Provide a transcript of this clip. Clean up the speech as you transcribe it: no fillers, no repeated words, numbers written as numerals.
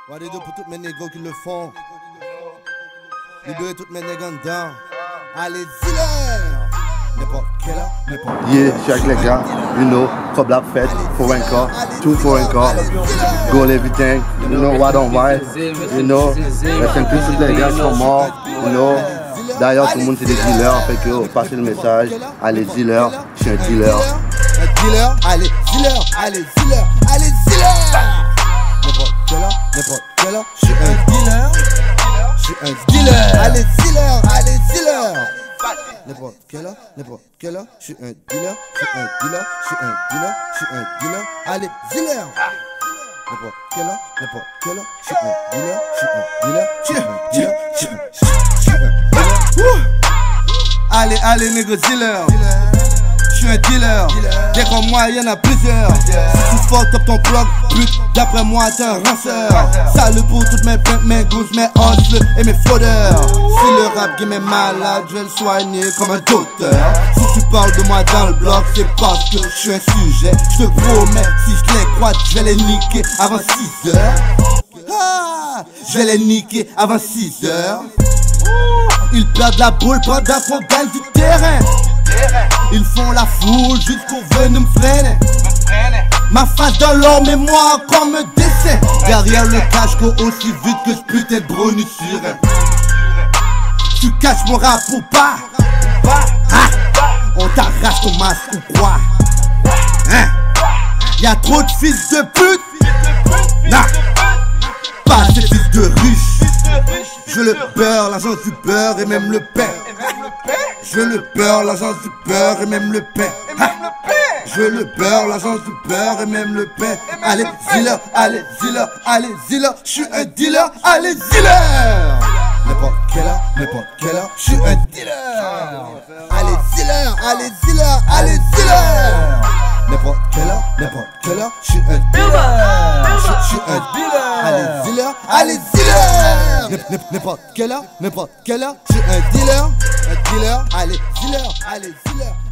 Wadido pour toutes mes négos qui le font. Libérer toutes mes négos dedans. Allez, dis-leur. N'importe quelle heure, n'importe quelle Yeah, je suis avec les gars, you know, club la fête, foreign car, two foreign car, goal everything, you know, what on why, you know, tous les gars sont morts, you know, d'ailleurs tout le monde c'est des dealers, fait que passez le message, allez dealer, je suis un dealer. Un dealer, allez, dealer, allez, dealer, allez, dealer. N'importe quelle heure, je suis un dealer, je suis un dealer, allez, dealer, allez, dealer. N'importe quelle heure, je suis un dealer, je suis un dealer, je suis un dealer, je suis un dealer, allez, dealer. N'importe quelle heure, je suis un dealer, je suis un dealer, je suis un dealer, je suis un dealer. Allez, allez, nigga, dealer. Je suis un dealer, dès qu'en moi y'en a plusieurs. Si tu fuck up ton plug, pute, d'après moi t'es un ranceur. Salut pour toutes mes pimps, mes goons, mes hustles et mes fraudeurs. Si le rap game est malade, je vais le soigner comme un docteur. Si tu parles de moi dans le blog, c'est parce que je suis un sujet. Je te promets, si je les crois, je vais les niquer avant 6 heures. Ah, je vais les niquer avant 6 heures. Ils perdent la boule pendant qu'on gagne du terrain. Ils font la foule juste pour venir me freiner. Ma face dans l'or, mais moi encore me décès. Derrière le cache-go aussi vite que ce putain de brownie surin. Tu caches mon rap ou pas? On t'arrache ton masque ou quoi? Y'a trop de fils de pute. Nah, pas ces fils de riches. Je le beurre, l'agence du beurre et même le pain. Je le beurre, l'agence du beurre et même le pain. Je le beurre, l'agence du beurre et même le pain. Allez, dealer, allez, dealer, allez, dealer. Je suis un dealer, allez, dealer. N'importe quelle heure, je suis un dealer. Allez, dealer, allez, dealer, allez, dealer. N'importe quelle heure, je suis un dealer. Je suis un dealer. Allez, dealer, allez, dealer. N'importe quelle heure, je suis un dealer. Un dealer, allez, dealer, allez, dealer.